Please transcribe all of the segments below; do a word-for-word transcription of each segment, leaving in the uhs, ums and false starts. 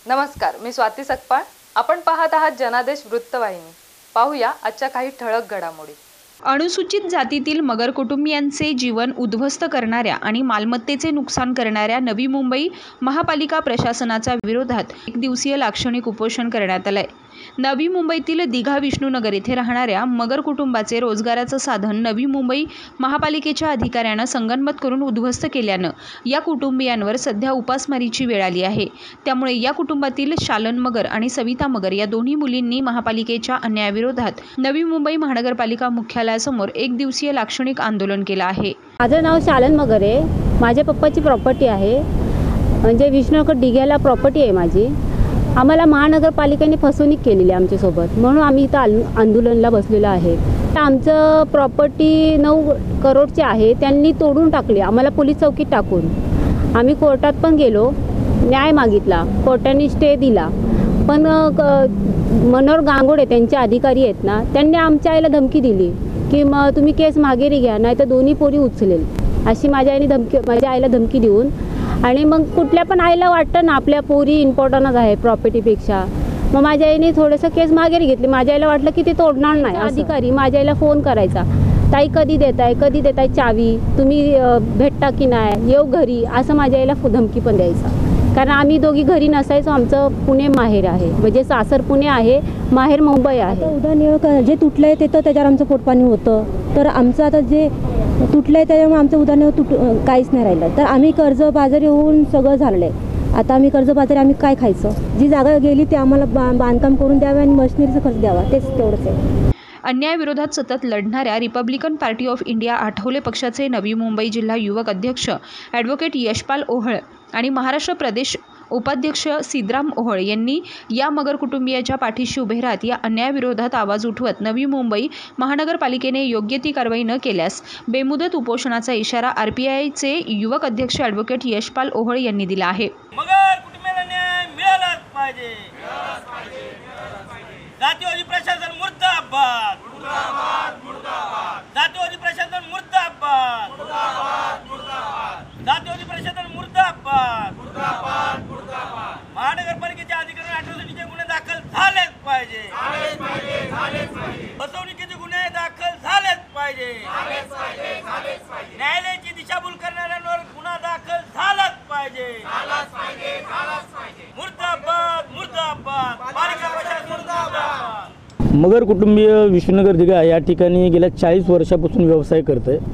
नमस्कार, मी स्वाती सकपाळ. आपण पाहत आहात जनादेश वृत्तवाहिनी. पाहूया आजच्या काही ठळक घडामोडी. अनुसूचित जातीतील मगर कुटुंबियांचे जीवन उद्ध्वस्त करणाऱ्या आणि मालमत्तेचे नुकसान करणाऱ्या नवी मुंबई महापालिका प्रशासनाच्या विरोधात एक दिवसीय लाक्षणिक उपोषण करण्यात आलंय. नवी मुंबईतील दिघा विष्णुनगर येथे राहणाऱ्या मगर कुटुंबाचे रोजगाराचं साधन नवी मुंबई महापालिकेच्या अधिकाऱ्यांना संगनमत करून उद्ध्वस्त केल्यानं या कुटुंबियांवर सध्या उपासमारीची वेळ आली आहे. त्यामुळे या कुटुंबातील शालन मगर आणि सविता मगर या दोन्ही मुलींनी महापालिकेच्या अन्यायाविरोधात नवी मुंबई महानगरपालिका मुख्यालयासमोर एक दिवसीय लाक्षणिक आंदोलन केलं आहे. माझं नाव शालन मगर आहे. माझ्या पप्पाची प्रॉपर्टी आहे, म्हणजे विष्णुनगर दिघ्याला प्रॉपर्टी आहे माझी. आम्हाला महानगरपालिकेने फसवणूक केलेली आहे आमच्यासोबत, म्हणून आम्ही इथं आंदोलनाला बसलेलो आहे. आमचं प्रॉपर्टी नऊ करोडचे आहे, त्यांनी तोडून टाकली आम्हाला पोलीस चौकीत टाकून. आम्ही कोर्टात पण गेलो, न्याय मागितला, कोर्टाने स्टे दिला. पण मनोहर गांगोडे त्यांचे अधिकारी आहेत ना, त्यांनी आमच्या आईला धमकी दिली की मग तुम्ही केस मागेरी घ्या, नाही तर दोन्ही पोरी उचलेल, अशी माझ्या आईने धमकी माझ्या आईला धमकी देऊन. आणि मग कुठल्या पण आईला वाटतं ना आपल्या पोरी इम्पॉर्टंटच आहे प्रॉपर्टीपेक्षा. मग माझ्या आईने थोडंसं केस मागेरी घेतली. माझ्या आईला वाटलं की ते तोडणार नाही. अधिकारी माझ्या आईला फोन करायचा, ताई कधी देताय कधी देताय चावी, तुम्ही भेटता की नाही, येऊ घरी, असं माझ्या आईला धमकी पण द्यायचा. कारण आम्ही दोघी घरी नसायचो. आमचं पुणे माहेर आहे, म्हणजे सासर पुणे आहे, माहेर मुंबई आहे. उदाहरण जे तुटलं आहे ते तर त्याच्यावर आमचं पोटपाणी होतं. तर आमचं आता जे तुटलं आहे त्याच्यामुळे आमचं उदाहरण तुट काहीच नाही राहिलं. तर आम्ही कर्जबाजारी होऊन सगळं झालं आहे. आता आम्ही कर्जबाजारी आम्ही काय खायचं? जी जागा गेली ती आम्हाला बा बांधकाम करून द्यावे आणि मशिनरीचा खर्च द्यावा, तेच तेवढंच आहे. अन्यायाविरोधात सतत लढणाऱ्या Republican Party of India Athawale पक्षाचे नवी मुंबई जिल्हा युवक अध्यक्ष ॲडव्होकेट यशपाल ओहळ आणि महाराष्ट्र प्रदेश उपाध्यक्ष सिद्धराम ओहळ यांनी या मगर कुटुंबियाच्या पाठीशी उभे राहत या अन्यायाविरोधात आवाज उठवत नवी मुंबई महानगरपालिकेने योग्य ती कारवाई न केल्यास बेमुदत उपोषणाचा इशारा आरपीआयचे युवक अध्यक्ष ॲडव्होकेट यशपाल ओहळ यांनी दिला आहे. मगर कुटुंबियांना न्याय मिळालाच पाहिजे. जातीवादी प्रशासन मुर्दाबाद, जातीवादी प्रशासन मुर्दाबाद, जातीवादी प्रशासन मुर्दाबाद. महानगरपालिकेच्या अधिकाऱ्यांना अॅट्रॉसिटीचे गुन्हे दाखल झालेच पाहिजे. फसवणुकीचे गुन्हे दाखल झालेच पाहिजे. न्यायालयाची दिशाभूल करणाऱ्यांवर गुन्हा दाखल झालाच पाहिजे. मुर्दाबाद मुर्दाबाद, पालिका प्रशासन मुर्दाबाद. मगर कुटुंबीय विष्णुनगर दिघा या ठिकाणी गेल्या चाळीस वर्षापासून व्यवसाय करत आहे.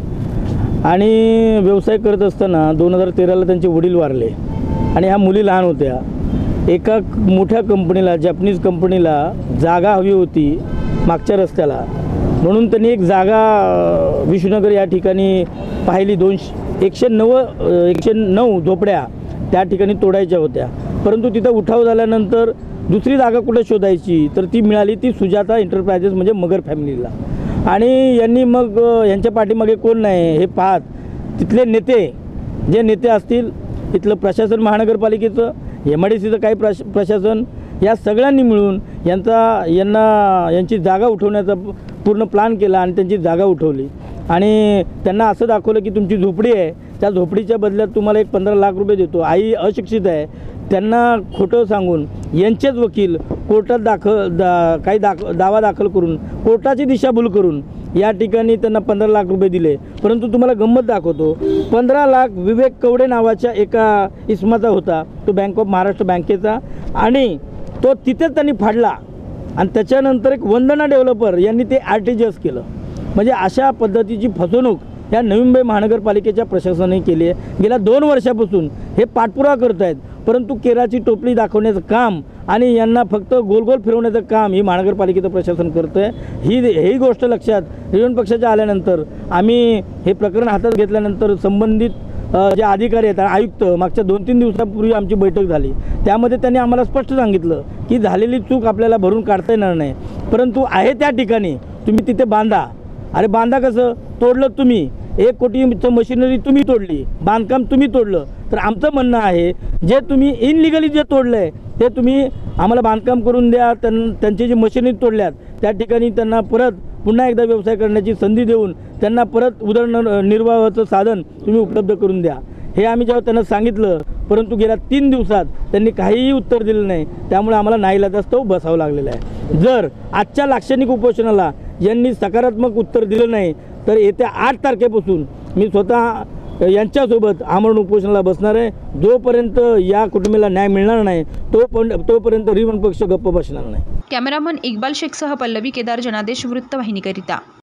आणि व्यवसाय करत असताना दोन हजार तेराला त्यांचे वडील वारले आणि ह्या मुली लहान होत्या. एका मोठ्या कंपनीला, जॅपनीज कंपनीला जागा हवी होती मागच्या रस्त्याला, म्हणून त्यांनी एक जागा विष्णुनगर या ठिकाणी पाहिली. दोनशे एकशे नऊ एकशे नऊ झोपड्या त्या ठिकाणी तोडायच्या होत्या. परंतु तिथं उठाव झाल्यानंतर दुसरी जागा कुठे शोधायची, तर ती मिळाली ती सुजाता एंटरप्राइजेस म्हणजे मगर फॅमिलीला. आणि यांनी मग यांच्या पाठीमागे कोण नाही हे पाहत तिथले नेते, जे नेते असतील इथलं प्रशासन महानगरपालिकेचं, एम आय डी सीचं काही प्रश प्रशासन या सगळ्यांनी मिळून यांचा यांना यांची जागा उठवण्याचा पूर्ण प्लॅन केला आणि त्यांची जागा उठवली. आणि त्यांना असं दाखवलं की तुमची झोपडी आहे, त्या झोपडीच्या बदल्यात तुम्हाला एक पंधरा लाख रुपये देतो. आई अशिक्षित आहे, त्यांना खोटं सांगून यांचेच वकील कोर्टात दाखल दा काही दाख दावा दाखल करून कोर्टाची दिशाभूल करून या ठिकाणी त्यांना पंधरा लाख रुपये दिले. परंतु तुम्हाला गंमत दाखवतो, पंधरा लाख विवेक कवडे नावाच्या एका इसमाचा होता, तो बँक ऑफ महाराष्ट्र बँकेचा, आणि तो तिथेच त्यांनी फाडला. आणि त्याच्यानंतर एक वंदना डेव्हलपर यांनी ते आर टी जी एस केलं. म्हणजे अशा पद्धतीची फसवणूक या नवी मुंबई महानगरपालिकेच्या प्रशासनाने केली आहे. गेल्या दोन वर्षापासून हे पाठपुरावा करत आहेत, परंतु केराची टोपली दाखवण्याचं काम आणि यांना फक्त गोल गोल फिरवण्याचं काम ही महानगरपालिकेचं प्रशासन करतं आहे. ही ही गोष्ट लक्षात विरोधी पक्षाच्या आल्यानंतर आम्ही हे प्रकरण हातात घेतल्यानंतर संबंधित जे अधिकारी आहेत, आयुक्त, मागच्या दोन तीन दिवसापूर्वी आमची बैठक झाली. त्यामध्ये त्यांनी आम्हाला स्पष्ट सांगितलं की झालेली चूक आपल्याला भरून काढता येणार नाही, परंतु आहे त्या ठिकाणी तुम्ही तिथे बांधा. अरे बांधा कसं? तोडलं तुम्ही, एक कोटीचं मशिनरी तुम्ही तोडली, बांधकाम तुम्ही तोडलं. तर आमचं म्हणणं आहे जे तुम्ही इनलिगली जे तोडलं आहे ते तुम्ही आम्हाला बांधकाम करून द्या. त्यां त्यांची जी मशिनरी तोडल्यात त्या ठिकाणी त्यांना परत पुन्हा एकदा व्यवसाय करण्याची संधी देऊन त्यांना परत उदरनिर्वाहाचं साधन तुम्ही उपलब्ध करून द्या, हे आम्ही जेव्हा त्यांना सांगितलं, परंतु गेल्या तीन दिवसात त्यांनी काहीही उत्तर दिलं नाही. त्यामुळे आम्हाला नाईलाजास्तव बसावं लागलेलं आहे. जर आजच्या लाक्षणिक उपोषणाला यांनी सकारात्मक उत्तर दिलं नाही तर येत्या आठ तारखेपासून मी स्वतः यांच्यासोबत आमरण उपोषणाला बसणार आहे. जोपर्यंत या कुटुंबाला न्याय मिळणार नाही तोपर्यंत तोपर्यंत रिवण पक्ष गप्प बसणार नाही. कॅमेरामन इक्बाल शेखसह पल्लवी केदार, जनादेश वृत्तवाहिनीकरिता.